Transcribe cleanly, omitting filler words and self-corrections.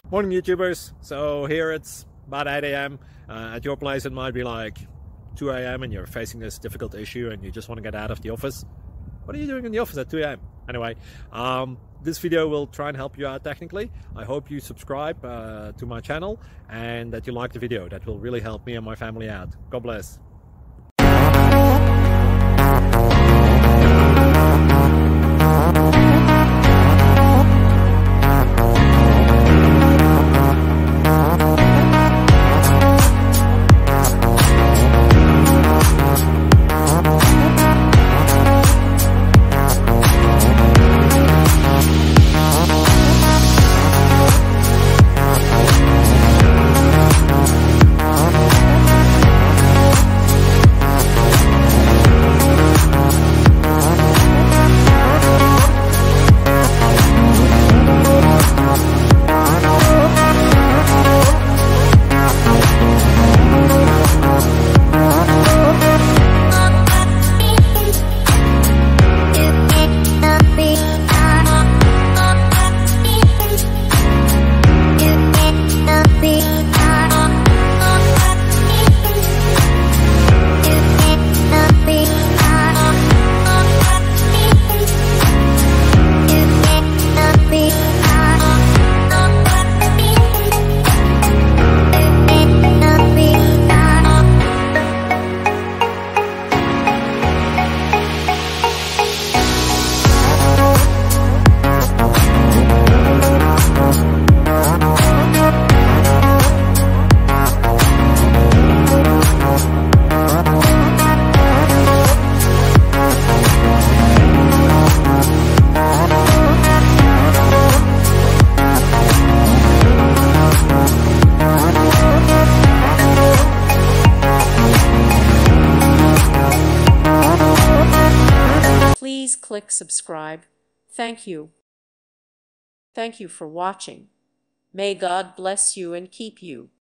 Morning YouTubers. So here it's about 8 a.m. At your place it might be like 2 a.m. and you're facing this difficult issue and you just want to get out of the office. What are you doing in the office at 2 a.m.? Anyway, this video will try and help you out technically. I hope you subscribe to my channel and that you like the video. That will really help me and my family out. God bless. Please click subscribe. Thank you. Thank you for watching. May God bless you and keep you.